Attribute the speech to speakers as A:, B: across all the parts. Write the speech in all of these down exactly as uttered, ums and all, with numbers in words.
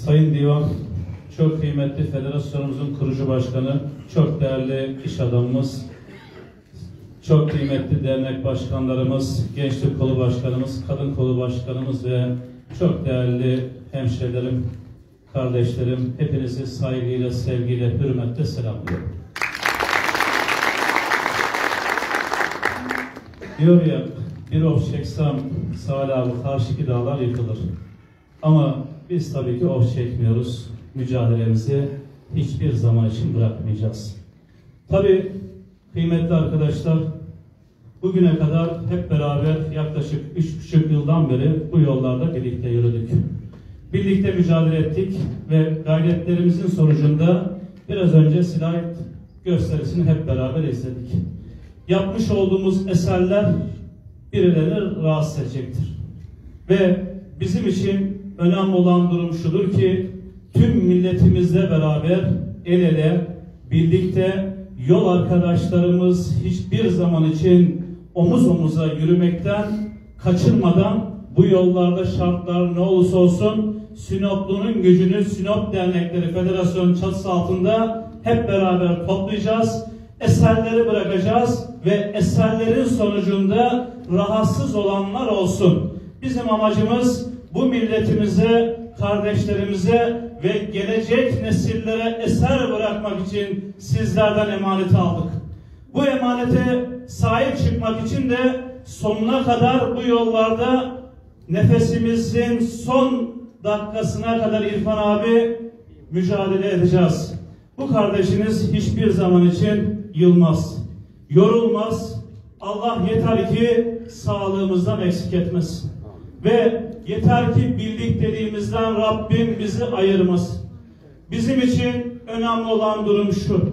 A: Sayın Divan, çok kıymetli federasyonumuzun kurucu başkanı, çok değerli iş adamımız, çok kıymetli dernek başkanlarımız, gençlik kolu başkanımız, kadın kolu başkanımız ve çok değerli hemşehrilerim, kardeşlerim, hepinizi saygıyla, sevgiyle, hürmetle selamlıyorum. Diyor ya, bir of çeksem Salih abi karşıki dağlar yıkılır. Ama biz tabii ki of çekmiyoruz. Mücadelemizi hiçbir zaman için bırakmayacağız. Tabii kıymetli arkadaşlar, bugüne kadar hep beraber yaklaşık üç buçuk yıldan beri bu yollarda birlikte yürüdük. Birlikte mücadele ettik ve gayretlerimizin sonucunda biraz önce slide gösterisini hep beraber izledik. Yapmış olduğumuz eserler birilerini rahatsız edecektir. Ve bizim için önemli olan durum şudur ki tüm milletimizle beraber el ele birlikte yol arkadaşlarımız hiçbir zaman için omuz omuza yürümekten kaçınmadan bu yollarda şartlar ne olursa olsun Sinoplu'nun gücünü Sinop Dernekleri Federasyonu çatısı altında hep beraber toplayacağız. Eserleri bırakacağız ve eserlerin sonucunda rahatsız olanlar olsun. Bizim amacımız bu milletimize, kardeşlerimize ve gelecek nesillere eser bırakmak için sizlerden emaneti aldık. Bu emanete sahip çıkmak için de sonuna kadar bu yollarda nefesimizin son dakikasına kadar İrfan abi mücadele edeceğiz. Bu kardeşiniz hiçbir zaman için yılmaz, yorulmaz. Allah yeter ki sağlığımızdan eksik etmesin. Ve yeter ki birlikteliğimizden Rabbim bizi ayırmasın. Bizim için önemli olan durum şu: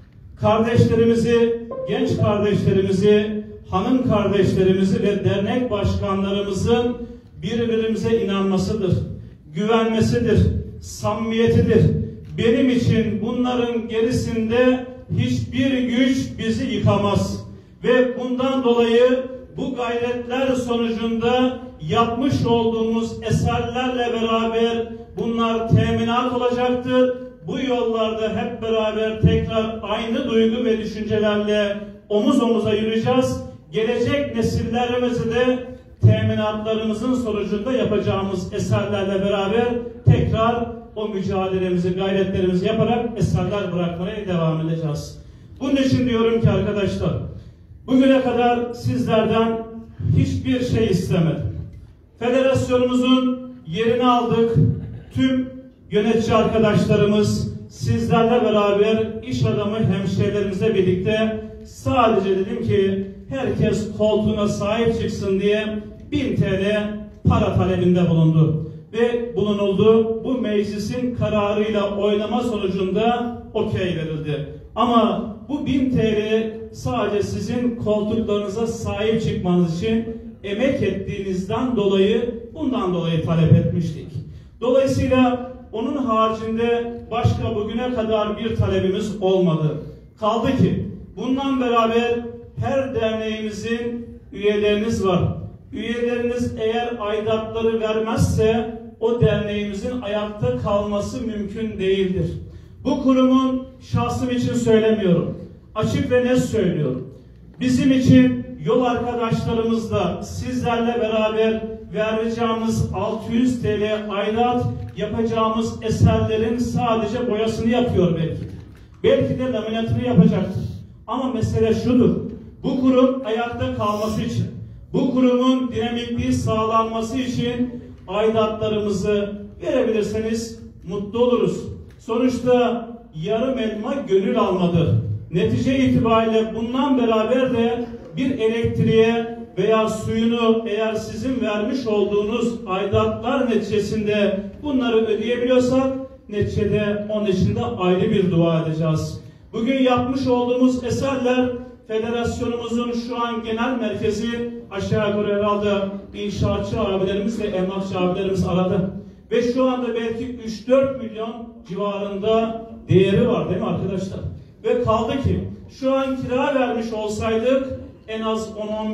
A: kardeşlerimizi, genç kardeşlerimizi, hanım kardeşlerimizi ve dernek başkanlarımızın birbirimize inanmasıdır, güvenmesidir, samimiyetidir. Benim için bunların gerisinde hiçbir güç bizi yıkamaz. Ve bundan dolayı bu gayretler sonucunda yapmış olduğumuz eserlerle beraber bunlar teminat olacaktır. Bu yollarda hep beraber tekrar aynı duygu ve düşüncelerle omuz omuza yürüyeceğiz. Gelecek nesillerimizi de teminatlarımızın sonucunda yapacağımız eserlerle beraber tekrar o mücadelemizi, gayretlerimizi yaparak eserler bırakmaya devam edeceğiz. Bunun için diyorum ki arkadaşlar, bugüne kadar sizlerden hiçbir şey istemedim. Federasyonumuzun yerini aldık. Tüm yönetici arkadaşlarımız sizlerle beraber iş adamı hemşehrilerimizle birlikte sadece dedim ki herkes koltuğuna sahip çıksın diye bin TL para talebinde bulundu. Ve bulunuldu. Bu meclisin kararıyla oylama sonucunda okey verildi. Ama bu bin TL sadece sizin koltuklarınıza sahip çıkmanız için emek ettiğinizden dolayı, bundan dolayı talep etmiştik. Dolayısıyla onun haricinde başka bugüne kadar bir talebimiz olmadı. Kaldı ki bundan beraber her derneğimizin üyeleriniz var. Üyeleriniz eğer aidatları vermezse o derneğimizin ayakta kalması mümkün değildir. Bu kurumun şahsım için söylemiyorum. Açık ve net söylüyorum. Bizim için yol arkadaşlarımızla sizlerle beraber vereceğimiz altı yüz TL aidat yapacağımız eserlerin sadece boyasını yapıyor belki. Belki de laminatını yapacaktır. Ama mesele şudur: bu kurum ayakta kalması için, bu kurumun dinamikliği sağlanması için aidatlarımızı verebilirseniz mutlu oluruz. Sonuçta yarım elma gönül almadır. Netice itibariyle bundan beraber de bir elektriğe veya suyunu eğer sizin vermiş olduğunuz aidatlar neticesinde bunları ödeyebiliyorsak neticede onun için de ayrı bir dua edeceğiz. Bugün yapmış olduğumuz eserler federasyonumuzun şu an genel merkezi aşağı yukarı herhalde inşaatçı abilerimiz ve emlakçı abilerimiz aradı. Ve şu anda belki üç dört milyon civarında değeri var değil mi arkadaşlar? Ve kaldı ki şu an kira vermiş olsaydık en az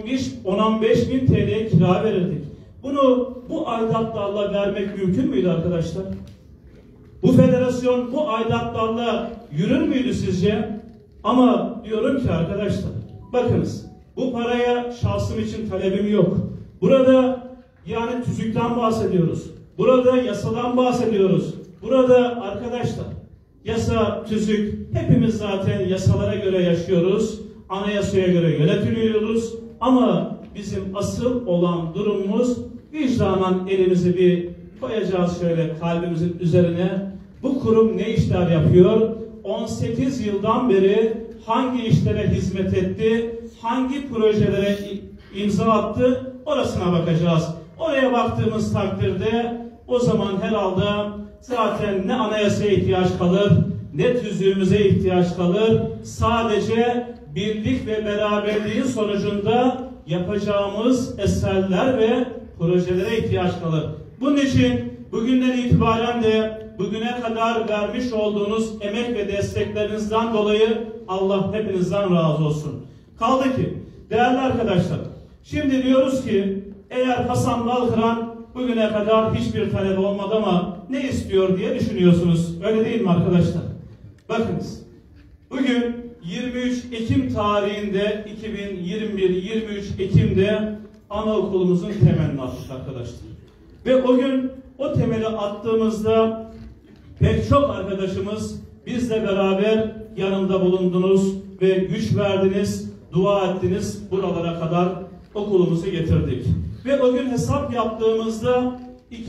A: on on beş bin T L'ye kira verirdik. Bunu bu aidatlarla vermek mümkün müydü arkadaşlar? Bu federasyon bu aidatlarla yürür müydü sizce? Ama diyorum ki arkadaşlar, bakınız, bu paraya şahsım için talebim yok. Burada yani tüzükten bahsediyoruz. Burada yasadan bahsediyoruz. Burada arkadaşlar yasa, tüzük, hepimiz zaten yasalara göre yaşıyoruz. Anayasaya göre yönetiliyoruz. Ama bizim asıl olan durumumuz vicdanen elimizi bir koyacağız şöyle kalbimizin üzerine. Bu kurum ne işler yapıyor? on sekiz yıldan beri hangi işlere hizmet etti? Hangi projelere imza attı? Orasına bakacağız. Oraya baktığımız takdirde o zaman herhalde zaten ne anayasaya ihtiyaç kalır, ne tüzüğümüze ihtiyaç kalır. Sadece birlik ve beraberliğin sonucunda yapacağımız eserler ve projelere ihtiyaç kalır. Bunun için bugünden itibaren de bugüne kadar vermiş olduğunuz emek ve desteklerinizden dolayı Allah hepinizden razı olsun. Kaldı ki değerli arkadaşlar, şimdi diyoruz ki eğer Hasan Balkıran bugüne kadar hiçbir talep olmadı ama ne istiyor diye düşünüyorsunuz. Öyle değil mi arkadaşlar? Bakınız, bugün yirmi üç Ekim tarihinde iki bin yirmi bir yirmi üç Ekim'de anaokulumuzun temelini attık arkadaşlar. Ve o gün o temeli attığımızda pek çok arkadaşımız bizle beraber yanımda bulundunuz ve güç verdiniz, dua ettiniz, buralara kadar okulumuzu getirdik. Ve o gün hesap yaptığımızda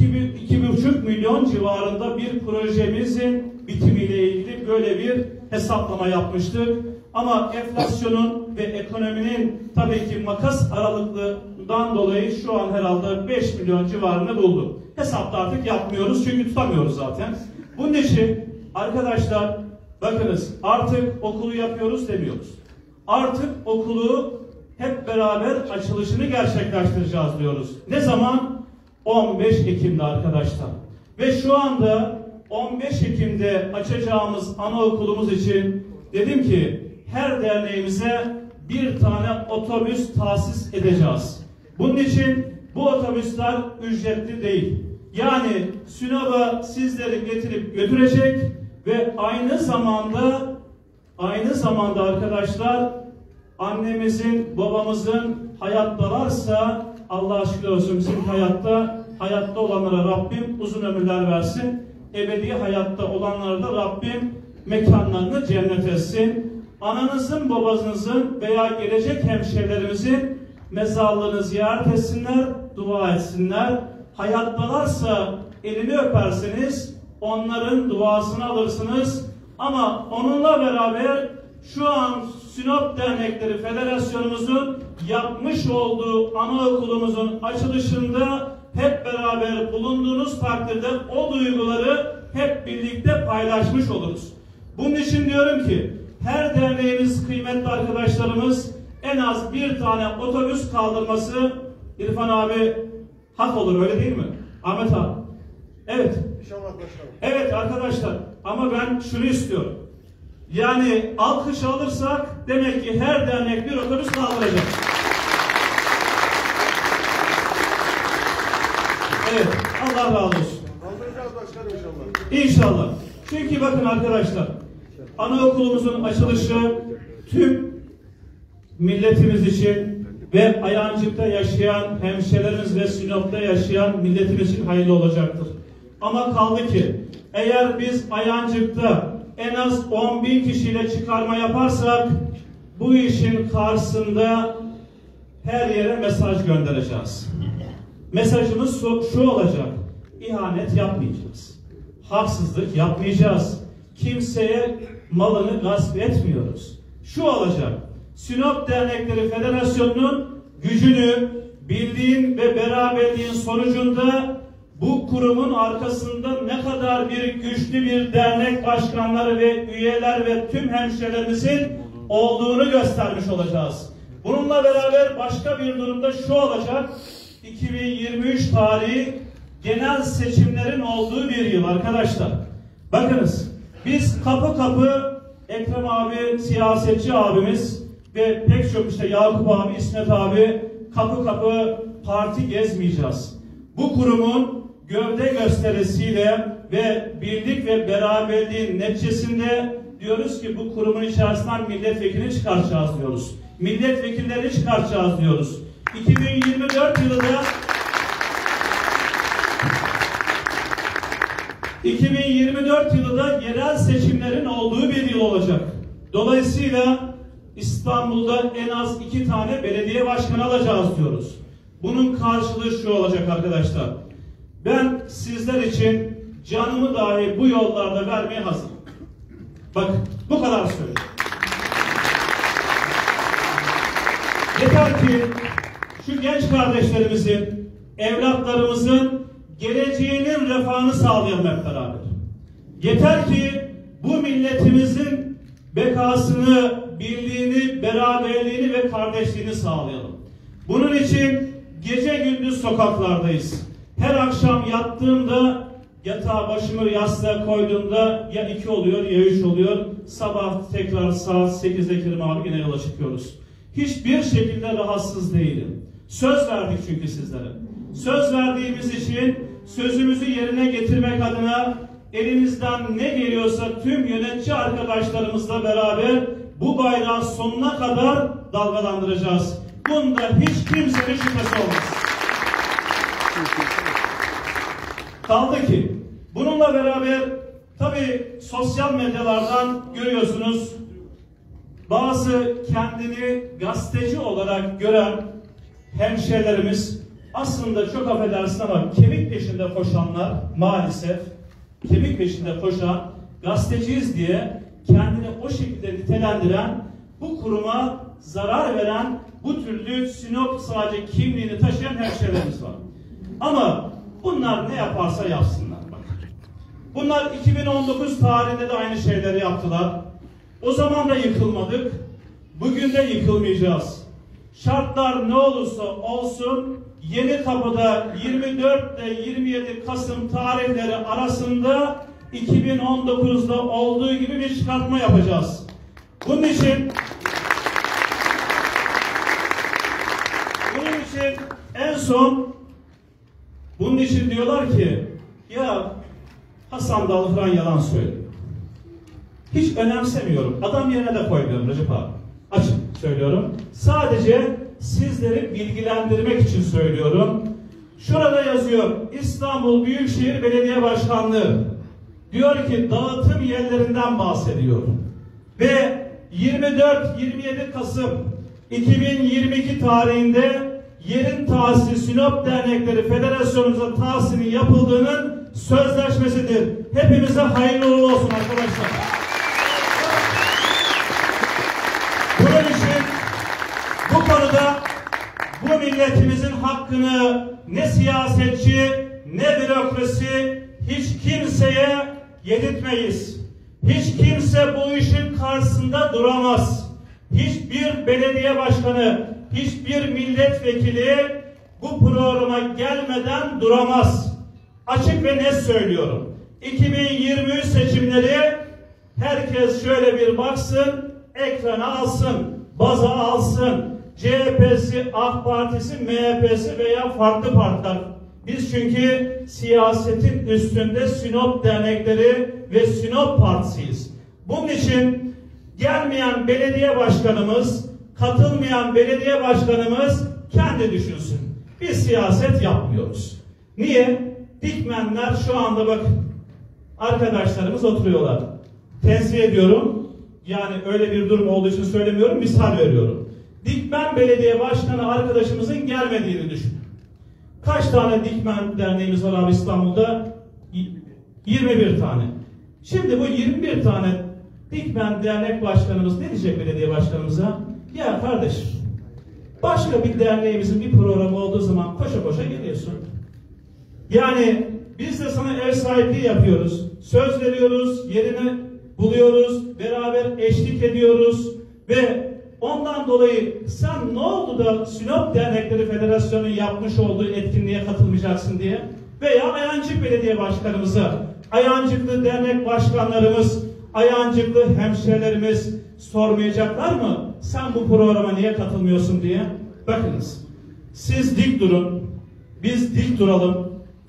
A: iki buçuk milyon civarında bir projemizin bitimiyle ilgili böyle bir hesaplama yapmıştık. Ama enflasyonun ve ekonominin tabii ki makas aralıklığından dolayı şu an herhalde beş milyon civarını buldu. Hesapta artık yapmıyoruz çünkü tutamıyoruz zaten. Bunun için arkadaşlar bakınız, artık okulu yapıyoruz demiyoruz. Artık okulu hep beraber açılışını gerçekleştireceğiz diyoruz. Ne zaman? on beş Ekim'de arkadaşlar. Ve şu anda on beş Ekim'de açacağımız anaokulumuz için dedim ki her derneğimize bir tane otobüs tahsis edeceğiz. Bunun için bu otobüsler ücretli değil. Yani Sinop'a sizleri getirip götürecek ve aynı zamanda aynı zamanda arkadaşlar annemizin, babamızın hayattalarsa Allah'a şükür olsun bizim hayatta, hayatta olanlara Rabbim uzun ömürler versin. Ebedi hayatta olanlara da Rabbim mekanlarını cennet etsin. Ananızın, babanızın veya gelecek hemşehrilerimizin mezarlığını ziyaret etsinler, dua etsinler. Hayattalarsa elini öpersiniz, onların duasını alırsınız. Ama onunla beraber şu an Sinop Dernekleri Federasyonumuzun yapmış olduğu anaokulumuzun açılışında hep beraber bulunduğunuz takdirde o duyguları hep birlikte paylaşmış oluruz. Bunun için diyorum ki her derneğimiz, kıymetli arkadaşlarımız en az bir tane otobüs kaldırması İrfan abi hak olur, öyle değil mi? Ahmet abi. Evet.
B: İnşallah başkanım.
A: Evet arkadaşlar, ama ben şunu istiyorum. Yani alkış alırsak demek ki her dernek bir otobüs kaldıracak. Evet, Allah razı olsun.
B: Kaldıracağız başkanım inşallah.
A: İnşallah. Çünkü bakın arkadaşlar, anaokulumuzun açılışı tüm milletimiz için ve Ayancık'ta yaşayan hemşehrilerimiz ve Sinop'ta yaşayan milletimiz için hayırlı olacaktır. Ama kaldı ki eğer biz Ayancık'ta en az on bin kişiyle çıkarma yaparsak bu işin karşısında her yere mesaj göndereceğiz. Mesajımız şu olacak: İhanet yapmayacağız. Haksızlık yapmayacağız. Kimseye malını gasp etmiyoruz. Şu olacak: Sinop Dernekleri Federasyonu'nun gücünü, birliğin ve beraberliğin sonucunda bu kurumun arkasında ne kadar bir güçlü bir dernek başkanları ve üyeler ve tüm hemşehrilerimizin olduğunu göstermiş olacağız. Bununla beraber başka bir durumda şu olacak: iki bin yirmi üç tarihi genel seçimlerin olduğu bir yıl arkadaşlar. Bakınız, biz kapı kapı Ekrem abi, siyasetçi abimiz ve pek çok işte Yakup abi, İsmet abi kapı kapı parti gezmeyeceğiz. Bu kurumun gövde gösterisiyle ve birlik ve beraberliğin neticesinde diyoruz ki bu kurumun içerisinden milletvekilini çıkartacağız diyoruz. Milletvekilleri çıkartacağız diyoruz. iki bin yirmi dört yılında iki bin yirmi dört yılında yerel seçimlerin olduğu bir yıl olacak. Dolayısıyla İstanbul'da en az iki tane belediye başkanı alacağız diyoruz. Bunun karşılığı şu olacak arkadaşlar. Ben sizler için canımı dahi bu yollarda vermeye hazırım. Bak bu kadar söyleyeyim. Yeter ki şu genç kardeşlerimizin, evlatlarımızın geleceğinin refahını sağlayalım hep beraber. Yeter ki bu milletimizin bekasını, birliğini, beraberliğini ve kardeşliğini sağlayalım. Bunun için gece gündüz sokaklardayız. Her akşam yattığımda, yatağa başımı yastığa koyduğumda ya iki oluyor ya üç oluyor. Sabah tekrar saat sekizde Kerim abi yine yola çıkıyoruz. Hiçbir şekilde rahatsız değilim. Söz verdik çünkü sizlere. Söz verdiğimiz için sözümüzü yerine getirmek adına elimizden ne geliyorsa tüm yönetici arkadaşlarımızla beraber bu bayrağı sonuna kadar dalgalandıracağız. Bunda hiç kimsenin şüphesi olmaz. Kaldı ki bununla beraber tabii sosyal medyalardan görüyorsunuz bazı kendini gazeteci olarak gören hemşehrilerimiz aslında çok affedersin ama kemik peşinde koşanlar maalesef kemik peşinde koşan gazeteciyiz diye kendini o şekilde nitelendiren bu kuruma zarar veren bu türlü Sinop sadece kimliğini taşıyan hemşehrilerimiz var. Ama bunlar ne yaparsa yapsınlar. Bak. Bunlar iki bin on dokuz tarihinde de aynı şeyleri yaptılar. O zaman da yıkılmadık. Bugün de yıkılmayacağız. Şartlar ne olursa olsun Yenikapı'da yirmi dört ile yirmi yedi Kasım tarihleri arasında iki bin on dokuzda olduğu gibi bir çıkartma yapacağız. Bunun için bunun için en son bunun için diyorlar ki ya Hasan Dalhıran yalan söylüyor. Hiç önemsemiyorum. Adam yerine de koymuyorum Recep abi. Açık söylüyorum. Sadece sizleri bilgilendirmek için söylüyorum. Şurada yazıyor İstanbul Büyükşehir Belediye Başkanlığı. Diyor ki dağıtım yerlerinden bahsediyor. Ve yirmi dört yirmi yedi Kasım iki bin yirmi iki tarihinde yerin tahsisi Sinop Dernekleri Federasyonu'nun tahsisinin yapıldığının sözleşmesidir. Hepimize hayırlı uğurlu olsun arkadaşlar. Bunun için bu konuda bu milletimizin hakkını ne siyasetçi ne bürokrasi hiç kimseye yedirtmeyiz. Hiç kimse bu işin karşısında duramaz. Hiçbir belediye başkanı, hiçbir milletvekili bu programa gelmeden duramaz. Açık ve net söylüyorum. iki bin yirmi üç seçimleri herkes şöyle bir baksın, ekrana alsın, baza alsın. C H P'si, AK Partisi, M H P'si veya farklı partiler. Biz çünkü siyasetin üstünde Sinop dernekleri ve Sinop Partisiyiz. Bunun için gelmeyen belediye başkanımız, katılmayan belediye başkanımız kendi düşünsün. Biz siyaset yapmıyoruz. Niye? Dikmenler şu anda bak arkadaşlarımız oturuyorlar. Tenzih ediyorum. Yani öyle bir durum olduğu için söylemiyorum. Misal veriyorum. Dikmen Belediye Başkanı arkadaşımızın gelmediğini düşün. Kaç tane Dikmen derneğimiz var abi İstanbul'da? yirmi bir tane. Şimdi bu yirmi bir tane Dikmen dernek başkanımız ne diyecek belediye başkanımıza? Ya kardeş, başka bir derneğimizin bir programı olduğu zaman koşa koşa geliyorsun. Yani biz de sana ev sahipliği yapıyoruz. Söz veriyoruz, yerini buluyoruz, beraber eşlik ediyoruz ve ondan dolayı sen ne oldu da Sinop Dernekleri Federasyonu'nun yapmış olduğu etkinliğe katılmayacaksın diye veya Ayancık Belediye Başkanımıza, Ayancıklı dernek başkanlarımız, Ayancıklı hemşehrilerimiz sormayacaklar mı? Sen bu programa niye katılmıyorsun diye. Bakınız, siz dik durun, biz dik duralım,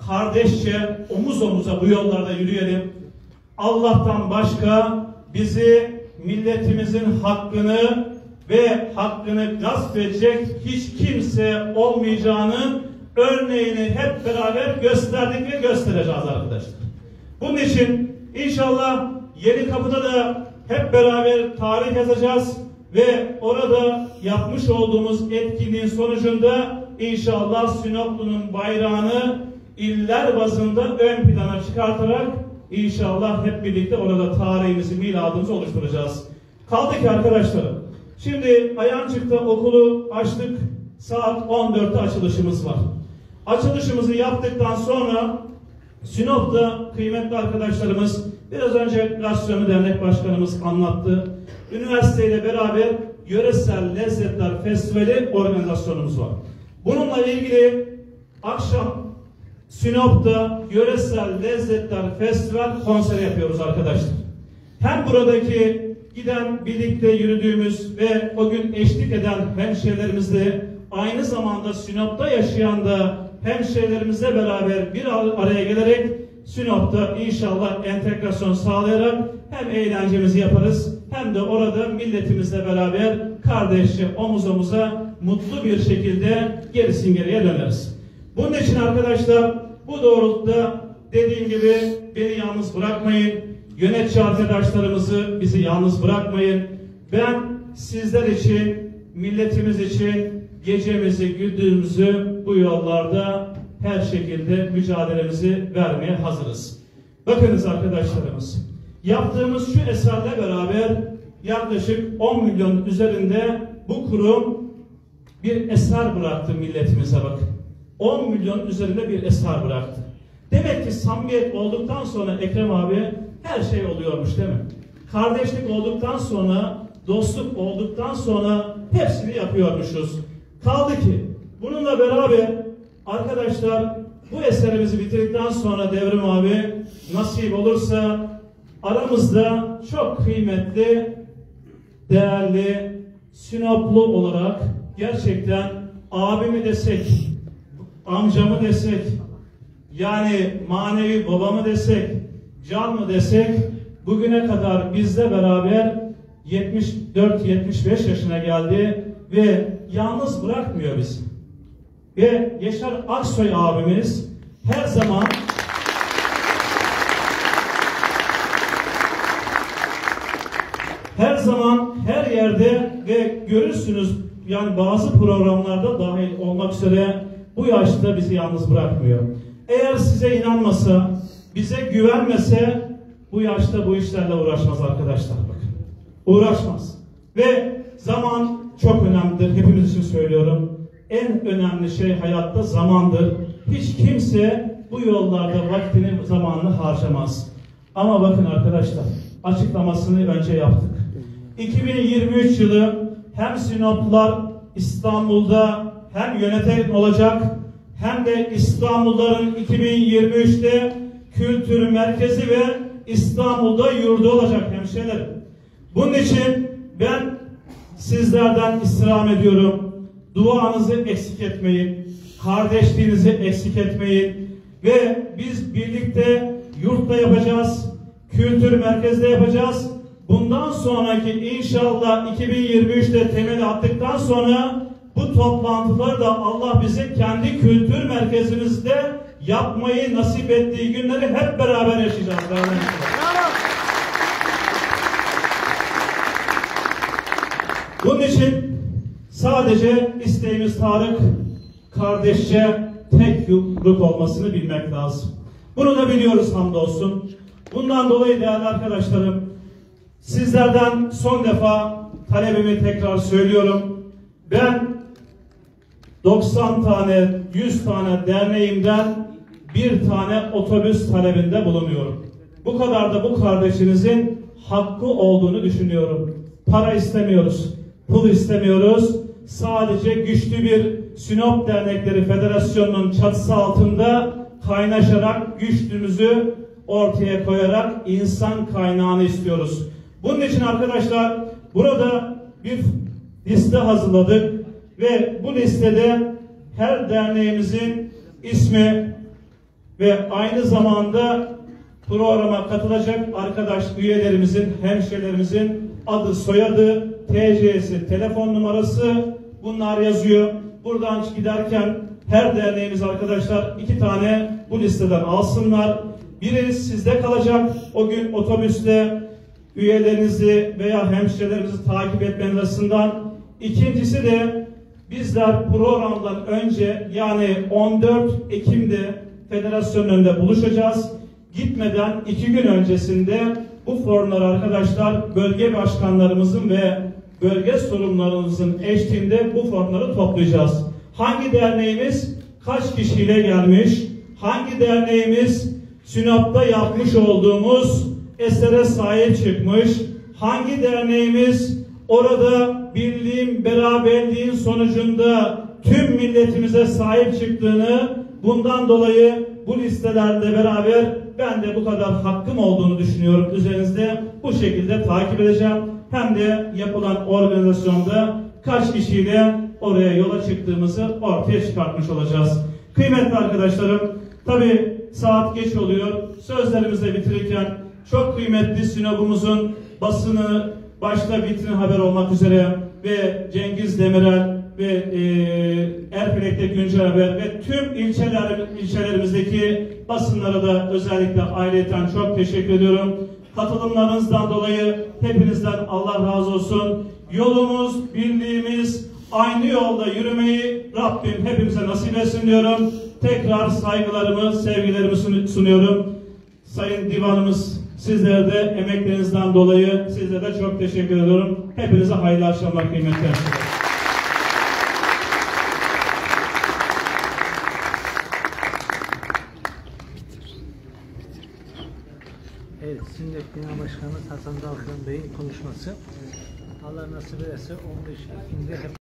A: kardeşçe omuz omuza bu yollarda yürüyelim. Allah'tan başka bizi, milletimizin hakkını ve hakkını gasp edecek hiç kimse olmayacağının örneğini hep beraber gösterdik ve göstereceğiz arkadaşlar. Bunun için inşallah Yenikapı'da da hep beraber tarih yazacağız ve orada yapmış olduğumuz etkinliğin sonucunda inşallah Sinoplu'nun bayrağını iller bazında ön plana çıkartarak inşallah hep birlikte orada tarihimizi, miladımızı oluşturacağız. Kaldı ki arkadaşlarım, şimdi Ayancık'ta okulu açtık, saat on dörtte açılışımız var. Açılışımızı yaptıktan sonra Sinop'ta kıymetli arkadaşlarımız, biraz önce Gastronomi Dernek Başkanımız anlattı. Üniversiteyle beraber Yöresel Lezzetler Festivali organizasyonumuz var. Bununla ilgili akşam Sinop'ta Yöresel Lezzetler Festival konseri yapıyoruz arkadaşlar. Hem buradaki giden, birlikte yürüdüğümüz ve o gün eşlik eden hemşehrilerimizle aynı zamanda Sinop'ta yaşayan da hemşehrilerimizle beraber bir araya gelerek Sinop'ta inşallah entegrasyon sağlayarak hem eğlencemizi yaparız hem de orada milletimizle beraber kardeşçe omuz omuza mutlu bir şekilde gerisin geriye döneriz. Bunun için arkadaşlar bu doğrultuda dediğim gibi beni yalnız bırakmayın. Yönetici arkadaşlarımızı bizi yalnız bırakmayın. Ben sizler için, milletimiz için gecemizi, gündüzümüzü bu yollarda her şekilde mücadelemizi vermeye hazırız. Bakınız arkadaşlarımız, yaptığımız şu eserle beraber yaklaşık on milyon üzerinde bu kurum bir eser bıraktı milletimize bakın. on milyon üzerinde bir eser bıraktı. Demek ki samimiyet olduktan sonra Ekrem abi her şey oluyormuş değil mi? Kardeşlik olduktan sonra, dostluk olduktan sonra hepsini yapıyormuşuz. Kaldı ki bununla beraber arkadaşlar bu eserimizi bitirdikten sonra Devrim abi nasip olursa aramızda çok kıymetli, değerli Sinoplu olarak gerçekten abimi desek, amcamı desek, yani manevi babamı desek, can mı desek, bugüne kadar bizle beraber yetmiş dört yetmiş beş yaşına geldi ve yalnız bırakmıyor bizi. Ve Yaşar Aksoy abimiz her zaman her zaman her yerde ve görürsünüz yani bazı programlarda dahil olmak üzere bu yaşta bizi yalnız bırakmıyor. Eğer size inanmasa, bize güvenmese bu yaşta bu işlerle uğraşmaz arkadaşlar bakın. Uğraşmaz. Ve zaman çok önemlidir. Hepimiz için söylüyorum. En önemli şey hayatta zamandır. Hiç kimse bu yollarda vaktini, zamanını harcamaz. Ama bakın arkadaşlar, açıklamasını önce yaptık. iki bin yirmi üç yılı hem Sinoplular İstanbul'da hem yöneten olacak, hem de İstanbulluların iki bin yirmi üçte kültür merkezi ve İstanbul'da yurdu olacak hemşehrilerim. Bunun için ben sizlerden istirham ediyorum. Duanızı eksik etmeyin. Kardeşliğinizi eksik etmeyin. Ve biz birlikte yurtta yapacağız. Kültür merkezde yapacağız. Bundan sonraki inşallah iki bin yirmi üçte temeli attıktan sonra bu toplantıları da Allah bize kendi kültür merkezimizde yapmayı nasip ettiği günleri hep beraber yaşayacağız. Bunun için sadece isteğimiz Tarık, kardeşçe tek yumruk olmasını bilmek lazım. Bunu da biliyoruz hamdolsun. Bundan dolayı değerli arkadaşlarım, sizlerden son defa talebimi tekrar söylüyorum. Ben doksan tane, yüz tane derneğimden bir tane otobüs talebinde bulunuyorum. Bu kadar da bu kardeşinizin hakkı olduğunu düşünüyorum. Para istemiyoruz, pul istemiyoruz. Sadece güçlü bir Sinop Dernekleri Federasyonu'nun çatısı altında kaynaşarak güçlüğümüzü ortaya koyarak insan kaynağını istiyoruz. Bunun için arkadaşlar burada bir liste hazırladık ve bu listede her derneğimizin ismi ve aynı zamanda programa katılacak arkadaş üyelerimizin, hemşehrilerimizin adı, soyadı, T C'si, telefon numarası bunlar yazıyor. Buradan giderken her derneğimiz arkadaşlar iki tane bu listeden alsınlar. Biri sizde kalacak. O gün otobüste üyelerinizi veya hemşehrilerimizi takip etmenin arasından. İkincisi de bizler programdan önce yani on dört Ekim'de federasyonun önünde buluşacağız. Gitmeden iki gün öncesinde bu formları arkadaşlar bölge başkanlarımızın ve bölge sorumlularımızın eşliğinde bu formları toplayacağız. Hangi derneğimiz kaç kişiyle gelmiş? Hangi derneğimiz Sinop'ta yapmış olduğumuz esere sahip çıkmış? Hangi derneğimiz orada birliğin, beraberliğin sonucunda tüm milletimize sahip çıktığını, bundan dolayı bu listelerle beraber ben de bu kadar hakkım olduğunu düşünüyorum. Üzerinizde bu şekilde takip edeceğim. Hem de yapılan organizasyonda kaç kişiyle oraya yola çıktığımızı ortaya çıkartmış olacağız. Kıymetli arkadaşlarım, tabi saat geç oluyor. Sözlerimizi bitirirken çok kıymetli Sinop'umuzun basını, başta Vitrin Haber olmak üzere ve Cengiz Demirel ve e, Erfelek'te Güncel Haber ve tüm ilçeler, ilçelerimizdeki basınlara da özellikle ayrıyeten çok teşekkür ediyorum. Katılımlarınızdan dolayı hepinizden Allah razı olsun. Yolumuz, birliğimiz, aynı yolda yürümeyi Rabbim hepimize nasip etsin diyorum. Tekrar saygılarımı, sevgilerimi sunuyorum. Sayın Divanımız, sizlere de emeklerinizden dolayı sizlere de çok teşekkür ediyorum. Hepinize hayırlı akşamlar kıymetli arkadaşlar.
C: Evet, Sinop Genel Başkanımız Hasan Dalkıran Bey'in konuşması. Allah nasip ederse on beş Ekim'de hep